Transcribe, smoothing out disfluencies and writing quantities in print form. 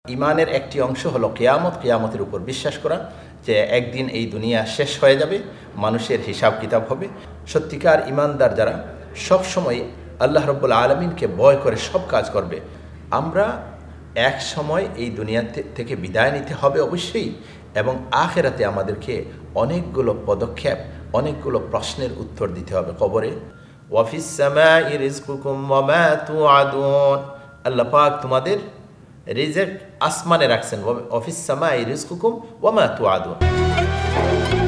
ইমানের একটি অংশ হলো কিয়ামত, কিয়ামতের উপর বিশ্বাস করা যে একদিন এই দুনিয়া শেষ হয়ে যাবে, মানুষের হিসাব কিতাব হবে। সত্যিকার ইমানদার যারা সব সময় আল্লাহ রাব্বুল আলামিনকে ভয় করে সব কাজ করবে। আমরা এক সময় এই দুনিয়া থেকে বিদায় নিতে হবে অবশ্যই, এবং আখিরাতে আমাদেরকে অনেকগুলো পদক্ষেপ, অনেকগুলো প্রশ্নের উত্তর দিতে হবে কবরে। ওয়াফিস সামাই রিজকুকুম ওয়া মা তুআদুন, আল্লাহ পাক তোমাদের রিজক আসমানে রাখছেন। ওয়াফিস সামাই রিজকুকুম ওয়া মা তুআদুন।